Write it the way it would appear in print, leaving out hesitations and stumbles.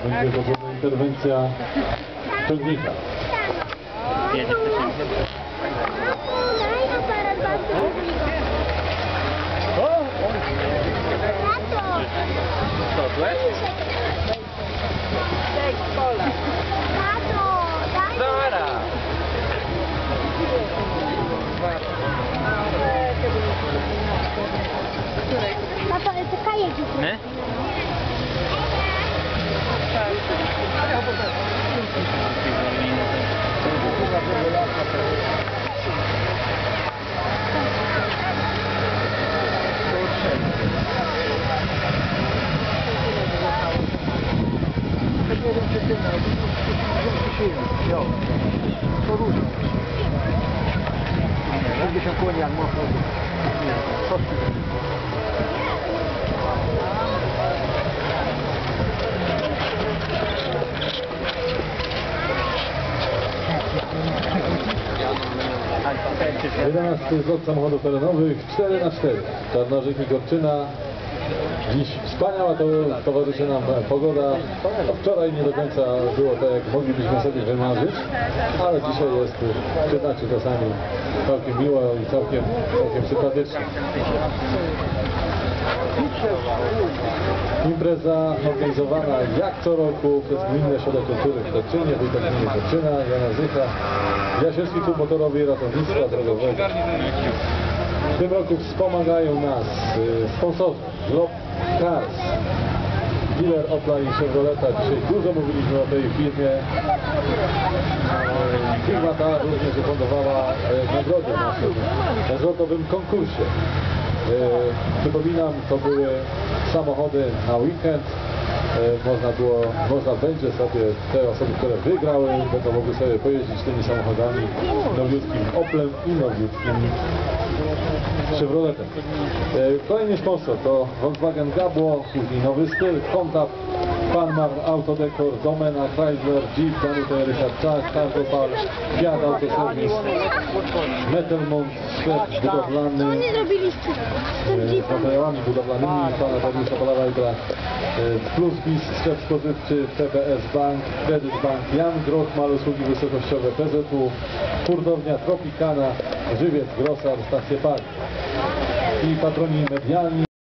będzie podobna interwencja ciągnika. Tato, czekaj, jedziemy. To różne. Jakby się kłoni, jak mocno. Jedenasty zlot samochodów terenowych 4×4. Czarnożyk i Gorczyna. Dziś wspaniała towarzyszy nam pogoda. Wczoraj nie do końca było tak, jak moglibyśmy sobie wymarzyć, ale dzisiaj jest przyznacie czasami całkiem miło i całkiem sympatycznie. Impreza organizowana jak co roku przez Gminny Ośrodek Kultury w Gorczynie, wójta gminy Gorczyna, Jana Zycha, Jasielski Klub Motorowy i Ratownictwa Drogowego. W tym roku wspomagają nas sponsorzy Glob Cars, dealer Opla i Chevroleta. Dzisiaj dużo mówiliśmy o tej firmie. Firma ta również ufundowała nagrodę w naszym złotowym konkursie. Przypominam, to były samochody na weekend. Można będzie sobie, te osoby, które wygrały, będą mogły sobie pojeździć tymi samochodami, nowiutkim Oplem i nowiutkim Chevroletem. Kolejny sponsor to Volkswagen Gabło, później Nowy Styl, Kontap, Panmar, Autodekor, Domena, Chrysler, Jeep, Danute, Richard Czak, Cargopal, Fiat Autoserwis, Metalmont, sklep budowlany z materiałami budowlanymi pana Dariusza Polawajka, Plusbis, sklep spożywczy, TBS Bank, Credit Bank, Jan Grochmal, usługi wysokościowe PZU, hurtownia Tropicana, Żywiec, Grosar, stacje Park i patroni medialni.